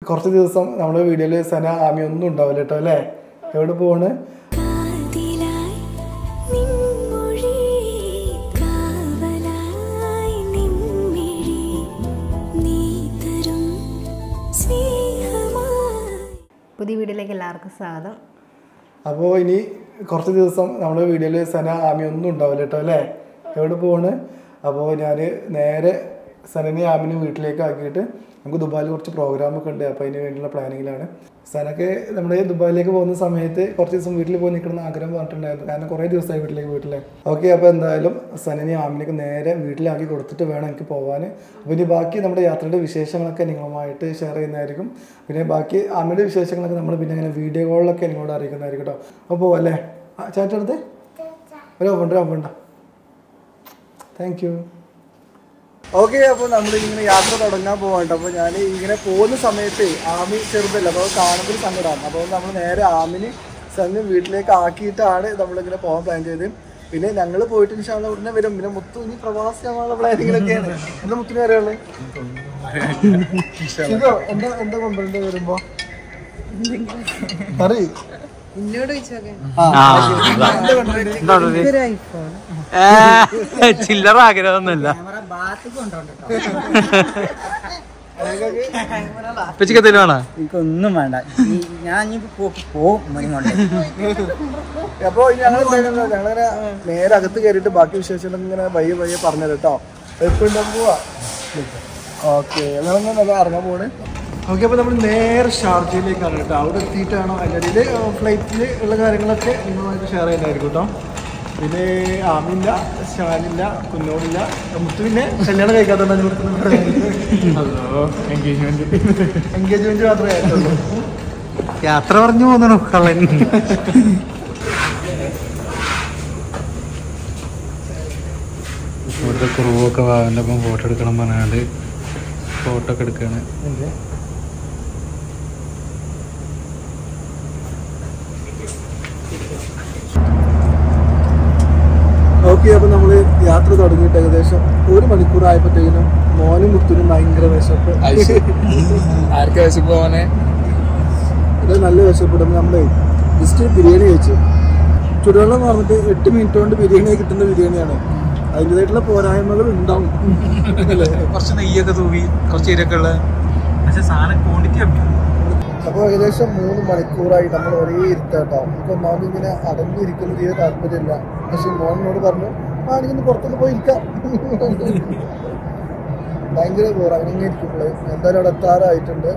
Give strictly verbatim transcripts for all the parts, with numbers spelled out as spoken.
കുറച്ച് ദിവസം നമ്മുടെ വീഡിയോയിൽ സന ആമി ഒന്നും ഉണ്ടാവില്ല കേട്ടോ അല്ലേ? എവിടെ പോവാണ്? പുതിയ വീഡിയോയിലേക്ക് എല്ലാവർക്കും സ്വാഗതം. അപ്പോൾ ഇനി കുറച്ച് ദിവസം നമ്മുടെ വീഡിയോയിൽ സന ആമി ഒന്നും ഉണ്ടാവില്ല കേട്ടോ അല്ലേ? എവിടെ പോവാണ്? അപ്പോൾ ഞാൻ നേരെ സനനെ ആമിനെ വീട്ടിലേക്ക് ആക്കിയിട്ട് നമുക്ക് ദുബായിൽ കുറച്ച് പ്രോഗ്രാമൊക്കെ ഉണ്ട്. അപ്പോൾ അതിന് വേണ്ടിയുള്ള പ്ലാനിങ്ങിലാണ്. സനക്ക് നമ്മുടെ ദുബായിലേക്ക് പോകുന്ന സമയത്ത് കുറച്ച് ദിവസം വീട്ടിൽ പോയി നിൽക്കണമെന്ന് ആഗ്രഹം പറഞ്ഞിട്ടുണ്ടായിരുന്നു. കാരണം കുറേ ദിവസമായി വീട്ടിലേക്ക് വീട്ടിലെ ഓക്കെ. അപ്പോൾ എന്തായാലും സനനെ ആമിനൊക്കെ നേരെ വീട്ടിലാക്കി കൊടുത്തിട്ട് വേണം എനിക്ക് പോകാൻ. അപ്പോൾ ഇനി ബാക്കി നമ്മുടെ യാത്രയുടെ വിശേഷങ്ങളൊക്കെ നിങ്ങളുമായിട്ട് ഷെയർ ചെയ്യുന്നതായിരിക്കും. പിന്നെ ബാക്കി ആമിയുടെ വിശേഷങ്ങളൊക്കെ നമ്മൾ പിന്നെ ഇങ്ങനെ വീഡിയോ കോളിലൊക്കെ നിങ്ങളോട് അറിയിക്കുന്നതായിരിക്കും കേട്ടോ. അപ്പോൾ പോവല്ലേ? ആ ചേട്ടടുത്ത് ഒരു ഓപ്പുണ്ട് ഓപ്പുണ്ടോ? Thank you. ഓക്കെ, അപ്പോൾ നമ്മളിങ്ങനെ യാത്ര തുടങ്ങാൻ പോകണ്ട. അപ്പോൾ ഞാൻ ഇങ്ങനെ പോകുന്ന സമയത്ത് ആമി ചെറുതല്ല, അപ്പോൾ കാണുമ്പോൾ സങ്കടമാണ്. അപ്പോൾ നമ്മൾ നേരെ ആമിന് സന്ന് വീട്ടിലേക്ക് ആക്കിയിട്ടാണ് നമ്മളിങ്ങനെ പോകാൻ പ്ലാൻ ചെയ്തത്. പിന്നെ ഞങ്ങൾ പോയിട്ട് ഇൻഷാല്ലാ ഉടനെ വരും. പിന്നെ മുത്തു ഇനി പ്രവാസിയാനുള്ള പ്ലാനിങ്ങിലൊക്കെയാണ്. എന്താ മുത്തിന് വരെയുള്ളത്? ഇതോ എന്താ എന്താ കൊണ്ടുവരേണ്ടി വരുമ്പോ പറയ്. ചില്ലറ ആഗ്രഹമൊന്നുമല്ല. എനിക്കൊന്നും വേണ്ട, ഞാൻ പോവും. അപ്പൊ ഞങ്ങൾ ഞങ്ങളങ്ങനെ നേരെ അകത്ത് കയറിയിട്ട് ബാക്കി വിശേഷം ഇങ്ങനെ പയ്യെ പയ്യെ പറഞ്ഞത് കേട്ടോ. എപ്പോഴും പോവാ. ഓക്കെ, ഞങ്ങളങ്ങനെ നല്ല ഇറങ്ങാൻ പോണ്. ഓക്കെ, അപ്പോൾ നമ്മൾ നേരെ ഷാർജയിലേക്കാണ് കേട്ടോ. അവിടെ എത്തിയിട്ടാണോ അതിൻ്റെ ഇടയിൽ ഫ്ലൈറ്റിൽ ഉള്ള കാര്യങ്ങളൊക്കെ നിങ്ങളുമായിട്ട് ഷെയർ ചെയ്യുന്നതായിരിക്കും കേട്ടോ. പിന്നെ ആമില്ല, ഷാനില്ല, കുഞ്ഞോടില്ല, മുത്തുവിൻ്റെ കല്യാണം കഴിക്കാത്തതുകൊണ്ട് എൻഗേജ്മെന്റ് എൻഗേജ്മെന്റ് മാത്രമേ ആയിട്ടുള്ളൂ. യാത്ര പറഞ്ഞു പോകുന്നു കള്ളൻ. ഇവിടുത്തെ കുറവൊക്കെ വാവൻ്റെ ഒപ്പം ഫോട്ടോ എടുക്കണം പറഞ്ഞാണ്ട് ഫോട്ടോ ഒക്കെ എടുക്കുകയാണ്. ഓക്കെ, അപ്പോൾ നമ്മൾ യാത്ര തുടങ്ങിയിട്ട് ഏകദേശം ഒരു മണിക്കൂറായപ്പോഴത്തേക്കിനും മോനും മുത്തിനും ഭയങ്കര വിശപ്പ്. ആർക്കാ വിശപ്പ് പോവാനെ? ഇത് നല്ല വിശപ്പെടും. നമ്മൾ ജസ്റ്റ് ബിരിയാണി കഴിച്ചു. ചുടുവെള്ളം എന്ന് പറഞ്ഞിട്ട് എട്ട് മിനിറ്റ് കൊണ്ട് ബിരിയാണി കിട്ടുന്ന ബിരിയാണിയാണ്. അതിൻ്റെതായിട്ടുള്ള പോരായ്മകൾ ഉണ്ടാവും. കുറച്ച് നെയ്യൊക്കെ തൂവി കുറച്ച് ഇരൊക്കെ ഉള്ള പക്ഷെ സാധനം ക്വാണ്ടിറ്റി അപ്പി. അപ്പോൾ ഏകദേശം മൂന്ന് മണിക്കൂറായി നമ്മൾ ഒരേ ഇരുത്താട്ടോ. നമുക്ക് ഒന്നാമത് ഇങ്ങനെ അടങ്ങിയിരിക്കുന്ന തീരെ താല്പര്യമില്ല. പക്ഷെ മോനോട് പറഞ്ഞു ആണെങ്കിൽ പുറത്തൊന്ന് പോയി ഇരിക്കാം. ഭയങ്കര ബോർ അങ്ങനെ ഇരിക്കുമ്പോഴേ. എന്തായാലും അവിടെ എത്താറായിട്ടുണ്ട്.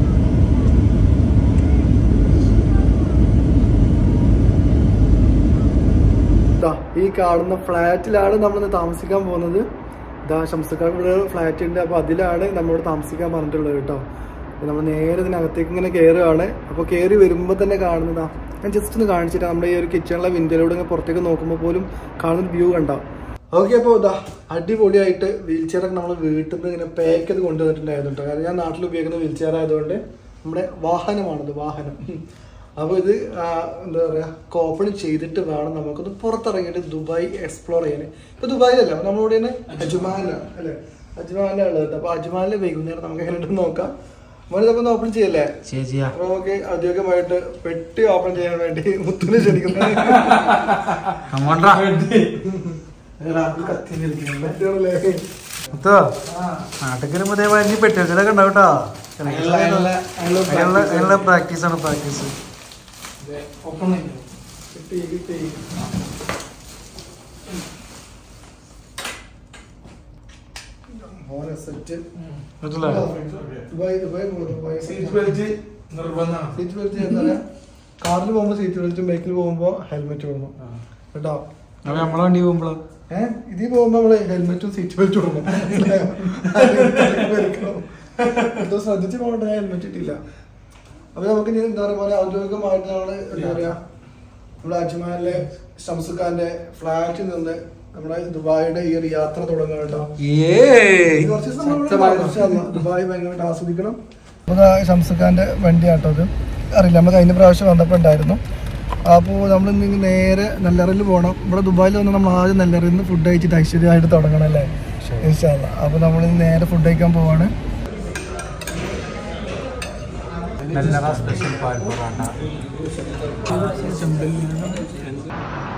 ഈ കാണുന്ന ഫ്ലാറ്റിലാണ് നമ്മളിന്ന് താമസിക്കാൻ പോകുന്നത്. ഇതാ ഷംസുക്കാർക്ക് ഇവിടെ ഫ്ലാറ്റ് ഉണ്ട്. അപ്പോൾ അതിലാണ് നമ്മളോട് താമസിക്കാൻ പറഞ്ഞിട്ടുള്ളത് കേട്ടോ. നമ്മൾ നേരെ ഇതിനകത്തേക്ക് ഇങ്ങനെ കയറുകയാണ്. അപ്പോൾ കയറി വരുമ്പോൾ തന്നെ കാണുന്നതാ, ഞാൻ ജസ്റ്റ് ഒന്ന് കാണിച്ചിട്ട് നമ്മുടെ ഈ ഒരു കിച്ചണിലെ വിൻഡോയിലൂടെ ഇങ്ങനെ പുറത്തേക്ക് നോക്കുമ്പോൾ പോലും കാണുന്നൊരു വ്യൂ കണ്ടാവും. ഓക്കെ, അപ്പോൾ ഇതാ അടിപൊളിയായിട്ട് വീൽ ചെയറൊക്കെ നമ്മൾ വീട്ടിൽ നിന്ന് ഇങ്ങനെ പാക്ക് ചെയ്ത് കൊണ്ടുവന്നിട്ടുണ്ടായിരുന്നു കേട്ടോ. കാരണം ഞാൻ നാട്ടിൽ ഉപയോഗിക്കുന്ന വീൽ ചെയർ ആയതുകൊണ്ട് നമ്മുടെ വാഹനമാണത്, വാഹനം. അപ്പോൾ ഇത് എന്താ പറയുക, ഓപ്പൺ ചെയ്തിട്ട് വേണം നമുക്കൊന്ന് പുറത്തിറങ്ങിയിട്ട് ദുബായ് എക്സ്പ്ലോർ ചെയ്യാൻ. ഇപ്പോൾ ദുബായിലല്ല, നമ്മളിവിടെ അജ്മാനിലാണ് അല്ലേ? അജ്മാനിലാണ് ഉള്ളത്. അപ്പോൾ അജ്മാനിൽ വൈകുന്നേരം നമുക്ക് എങ്ങനെ നോക്കാം. മോനെ ഓപ്പൺ ചെയ്യല്ലേ? അപ്പൊ ഓക്കെ, ഔദ്യോഗികമായിട്ട് പെട്ടി ഓപ്പൺ ചെയ്യാൻ വേണ്ടി മുത്തുനെ ക്ഷണിക്കുന്നു. നാട്ടിൽ പെട്ടിയൊക്കെ ഉണ്ടാവും കേട്ടോ. അതിനുള്ള പ്രാക്ടീസ് ആണ്, പ്രാക്ടീസ്. കാറിൽ പോകുമ്പോ സീറ്റ് ബെൽറ്റും ബൈക്കിൽ പോകുമ്പോ ഹെൽമെറ്റ് വേണം കേട്ടോ. നമ്മളെ വണ്ടി പോകുമ്പോഴോ ഏഹ് ഇതിൽ പോകുമ്പോ നമ്മള് ഹെൽമെറ്റും സീറ്റ് ബെൽറ്റും ഇടണം. എന്തോ ശ്രദ്ധിച്ച് പോകണ്ട, ഞാൻ ഹെൽമെറ്റ് ഇട്ടില്ല. അപ്പൊ നമുക്ക് ഇനി എന്താ പറയാ, ഔദ്യോഗികമായിട്ട് നമ്മള് എന്താ പറയാ, നമ്മുടെ അജ്മാനിലെ ഷംസുഖാന്റെ ഫ്ലാറ്റിൽ നിന്ന് നമ്മുടെ ദുബായിയുടെ ഈ ഒരു യാത്ര തുടങ്ങുക കേട്ടോ. കുറച്ച് ദിവസം ദുബായ് ഭയങ്കരമായിട്ട് ആസ്വദിക്കണം. ഷംസുഖാന്റെ വണ്ടിയാട്ടോ അത്. അറിയില്ല, നമ്മൾ കഴിഞ്ഞ പ്രാവശ്യം വന്നപ്പോൾ ഉണ്ടായിരുന്നു. അപ്പോൾ നമ്മൾ ഇന്ന് നേരെ നെല്ലറയിൽ പോകണം. ഇവിടെ ദുബായിൽ വന്ന് നമ്മൾ ആദ്യം നെല്ലറയിൽ നിന്ന് ഫുഡ് കഴിച്ചിട്ട് ഐശ്വര്യമായിട്ട് തുടങ്ങണം അല്ലേ? ഇൻഷാ അല്ലാഹ്. അപ്പോൾ നമ്മൾ നേരെ ഫുഡ് കഴിക്കാൻ പോവാണ്. നല്ല സ്പെഷ്യൽ പാൽ പൊറോട്ട.